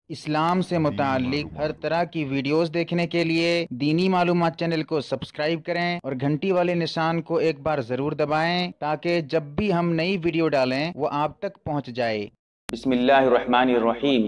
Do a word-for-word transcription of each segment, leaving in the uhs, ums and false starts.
اسلام سے متعلق ہر طرح کی ویڈیوز دیکھنے کے لیے دینی معلومات چینل کو سبسکرائب کریں اور گھنٹی والے نشان کو ایک بار ضرور دبائیں تاکہ جب بھی ہم نئی ویڈیو ڈالیں وہ آپ تک پہنچ جائے۔ بسم اللہ الرحمن الرحیم۔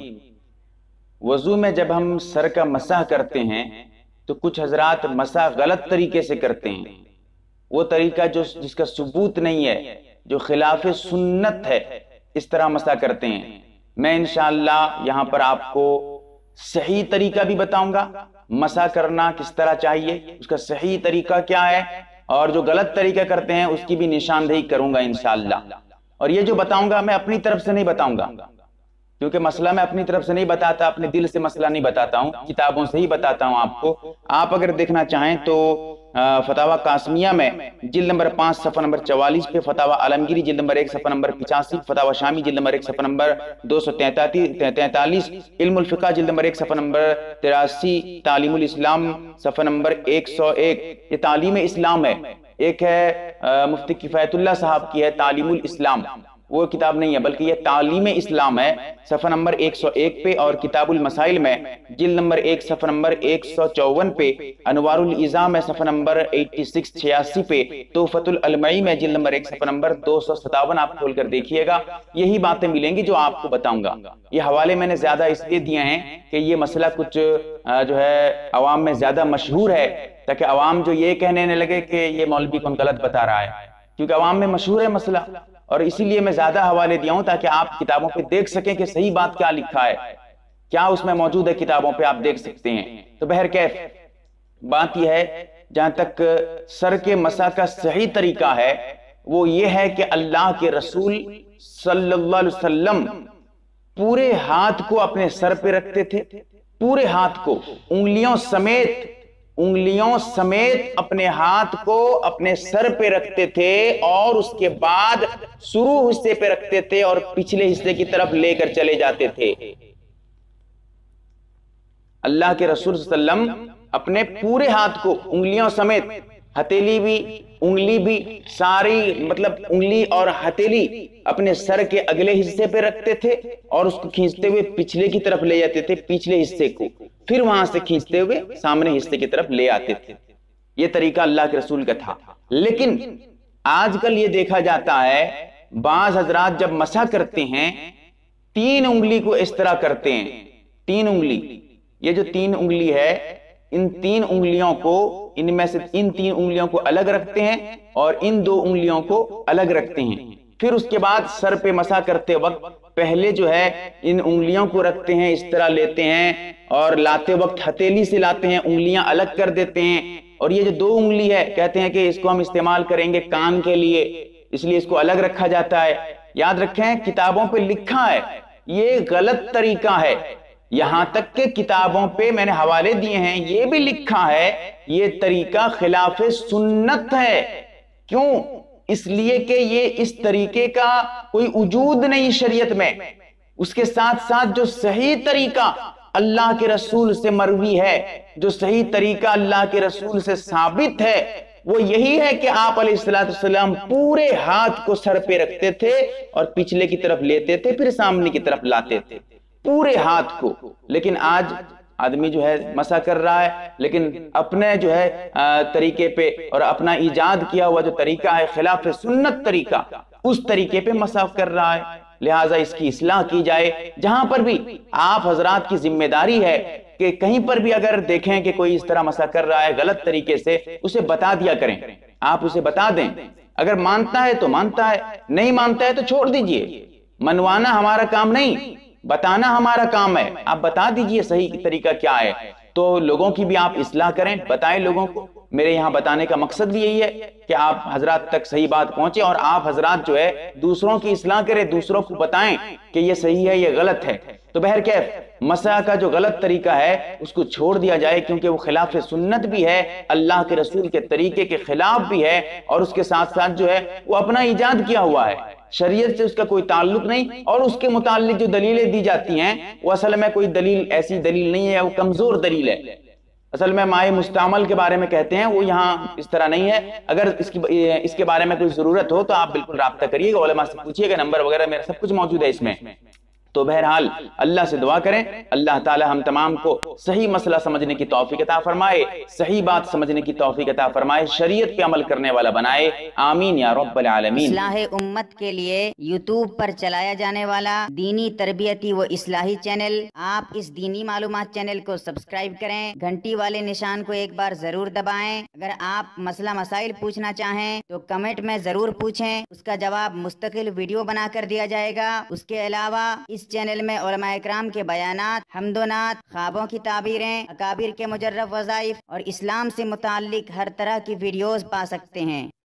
وضو میں جب ہم سر کا مسح کرتے ہیں تو کچھ حضرات مسح غلط طریقے سے کرتے ہیں، وہ طریقہ جو جس کا ثبوت نہیں ہے، جو خلاف سنت ہے، اس طرح مسح کرتے ہیں۔ میں انشاءاللہ یہاں پر آپ کو صحیح طریقہ بھی بتاؤں گا، مسح کرنا کس طرح چاہیے، اس کا صحیح طریقہ کیا ہے، اور جو غلط طریقہ کرتے ہیں اس کی بھی نشاندہی کروں گا انشاءاللہ۔ اور یہ جو بتاؤں گا میں اپنی طرف سے نہیں بتاؤں گا، کیونکہ مسئلہ میں اپنی طرف سے نہیں بتاتا، اپنے دل سے مسئلہ نہیں بتاتا ہوں، کتابوں سے ہی بتاتا ہوں آپ کو۔ آپ اگر دیکھنا چاہیں تو فتاوی قاسمیہ میں جلد نمبر پانچ صفحہ نمبر چوالیس پہ، فتاوی عالمگیری جلد نمبر ایک صفحہ نمبر پچاسی، فتاوی شامی جلد نمبر ایک صفحہ نمبر دو سو تینتالیس، علم الفقہ جلد نمبر ایک صفحہ نمبر تراسی، تعلیم الاسلام صفحہ نمبر ایک سو ایک، یہ تعلیم اسلام ہے۔ ایک ہے مفتی کفایت اللہ صاحب کی ہے تعلیم الاسلام، وہ کتاب نہیں ہے بلکہ یہ تعلیم اسلام ہے، صفحہ نمبر ایک سو ایک پہ، اور کتاب المسائل میں جلد نمبر ایک صفحہ نمبر ایک سو چوون پہ، انوار العظام میں صفحہ نمبر اٹھاسی چھیاسی پہ، توفۃ العلمائی میں جلد نمبر ایک صفحہ نمبر دو سو ستاون آپ کھول کر دیکھیے گا، یہی باتیں ملیں گی جو آپ کو بتاؤں گا۔ یہ حوالے میں نے زیادہ اس لیے دیے ہیں کہ یہ مسئلہ کچھ جو ہے عوام میں زیادہ مشہور ہے، تاکہ عوام جو یہ کہنے نہ لگے کہ یہ مولوی کون غلط بتا رہا ہے، کیونکہ عوام میں مشہور ہے مسئلہ، اور اسی لیے میں زیادہ حوالے دیا ہوں تاکہ آپ کتابوں پہ دیکھ سکیں کہ صحیح بات کیا لکھا ہے، کیا اس میں موجود ہے، کتابوں پہ آپ دیکھ سکتے ہیں۔ تو بہرکیف بات یہ ہے، جہاں تک سر کے مسح کا صحیح طریقہ ہے وہ یہ ہے کہ اللہ کے رسول صلی اللہ علیہ وسلم پورے ہاتھ کو اپنے سر پہ رکھتے تھے، پورے ہاتھ کو انگلیوں سمیت انگلیوں سمیت اپنے ہاتھ کو اپنے سر پہ رکھتے تھے، اور اس کے بعد شروع حصے پہ رکھتے تھے اور پچھلے حصے کی طرف لے کر چلے جاتے تھے۔ اللہ کے رسول صلی اللہ علیہ وسلم اپنے پورے ہاتھ کو انگلیوں سمیت، ہتھیلی بھی انگلی بھی ساری، مطلب انگلی اور ہتھیلی اپنے سر کے اگلے حصے پہ رکھتے تھے اور اس کو کھینچتے ہوئے پچھلے کی طرف لے جاتے تھے، پچھلے حصے کو پھر وہاں سے کھینچتے ہوئے سامنے حصے کی طرف لے آتے تھے۔ یہ طریقہ اللہ کے رسول کا تھا۔ لیکن آج کل یہ دیکھا جاتا ہے بعض حضرات جب مسح کرتے ہیں تین انگلی کو اس طرح کرتے ہیں، تین انگلی، یہ جو تین انگلی ہے ان تین انگلیوں کو، ان میں سے ان تین انگلیوں کو الگ رکھتے ہیں اور ان دو انگلیوں کو الگ رکھتے ہیں، پھر اس کے بعد سر پہ مسح کرتے وقت پہلے جو ہے ان انگلیوں کو رکھتے ہیں، اس طرح لیتے ہیں، اور لاتے وقت ہتھیلی سے لاتے ہیں، انگلیاں الگ کر دیتے ہیں، اور یہ جو دو انگلی ہے کہتے ہیں کہ اس کو ہم استعمال کریں گے کان کے لیے، اس لیے اس کو الگ رکھا جاتا ہے۔ یاد رکھیں کتابوں پہ لکھا ہے یہ غلط طریقہ ہے، یہاں تک کہ کتابوں پہ میں نے حوالے دیے ہیں یہ بھی لکھا ہے یہ طریقہ خلاف سنت ہے۔ کیوں؟ اس لیے کہ یہ اس طریقے کا کوئی وجود نہیں شریعت میں، اس کے ساتھ ساتھ جو صحیح طریقہ اللہ کے رسول سے مروی ہے، جو صحیح طریقہ اللہ کے رسول سے ثابت ہے، وہ یہی ہے کہ آپ علیہ السلام پورے ہاتھ کو سر پہ رکھتے تھے اور پچھلے کی طرف لیتے تھے پھر سامنے کی طرف لاتے تھے، پورے ہاتھ کو۔ لیکن آج آدمی جو ہے مسح کر رہا ہے لیکن اپنے جو ہے طریقے پہ اور اپنا ایجاد کیا ہوا جو طریقہ ہے خلاف سنت طریقہ، اس طریقے پہ مسح کر رہا ہے۔ لہٰذا اس کی اصلاح کی جائے۔ جہاں پر بھی آپ حضرات کی ذمہ داری ہے کہ کہیں پر بھی اگر دیکھیں کہ کوئی اس طرح مسح کر رہا ہے غلط طریقے سے، اسے بتا دیا کریں، آپ اسے بتا دیں، اگر مانتا ہے تو مانتا ہے، نہیں مانتا ہے تو چھوڑ دیجئے۔ منوانا ہمارا کام نہیں، بتانا ہمارا کام ہے، آپ بتا دیجئے صحیح طریقہ کیا ہے، تو لوگوں کی بھی آپ اصلاح کریں، بتائیں لوگوں کو۔ میرے یہاں بتانے کا مقصد بھی یہی ہے کہ آپ حضرات تک صحیح بات پہنچے اور آپ حضرات جو ہے دوسروں کی اصلاح کریں، دوسروں کو بتائیں کہ یہ صحیح ہے یہ غلط ہے۔ تو بہرکیف مسح کا جو غلط طریقہ ہے اس کو چھوڑ دیا جائے، کیونکہ وہ خلاف سنت بھی ہے، اللہ کے رسول کے طریقے کے خلاف بھی ہے، اور اس کے ساتھ ساتھ جو ہے وہ اپنا ایجاد کیا ہوا ہے، شریعت سے اس کا کوئی تعلق نہیں، اور اس کے متعلق جو دلیلیں دی جاتی ہیں وہ اصل میں کوئی دلیل ایسی دلیل نہیں ہے، وہ کمزور دلیل ہے۔ اصل میں مائع مستعمل کے بارے میں کہتے ہیں، وہ یہاں اس طرح نہیں ہے۔ اگر اس کی اس کے بارے میں کوئی ضرورت ہو تو آپ بالکل رابطہ کریے گا، علماء سے پوچھیے گا، نمبر وغیرہ میرا سب کچھ موجود ہے اس میں۔ تو بہرحال اللہ سے دعا کریں، اللہ تعالی ہم تمام کو صحیح مسئلہ سمجھنے کی توفیق عطا فرمائے، صحیح بات سمجھنے کی توفیق عطا فرمائے، شریعت پہ عمل کرنے والا بنائے، آمین یا رب العالمین۔ اصلاح امت کے لیے یوٹیوب پر چلایا جانے والا دینی تربیتی و اصلاحی چینل، آپ اس دینی معلومات چینل کو سبسکرائب کریں، گھنٹی والے نشان کو ایک بار ضرور دبائیں۔ اگر آپ مسئلہ مسائل پوچھنا چاہیں تو کمنٹ میں ضرور پوچھیں، اس کا جواب مستقل ویڈیو بنا کر دیا جائے گا۔ اس کے علاوہ اس چینل میں علماء اکرام کے بیانات، حمد و نعت، خوابوں کی تعبیریں، اکابر کے مجرب وظائف اور اسلام سے متعلق ہر طرح کی ویڈیوز پا سکتے ہیں۔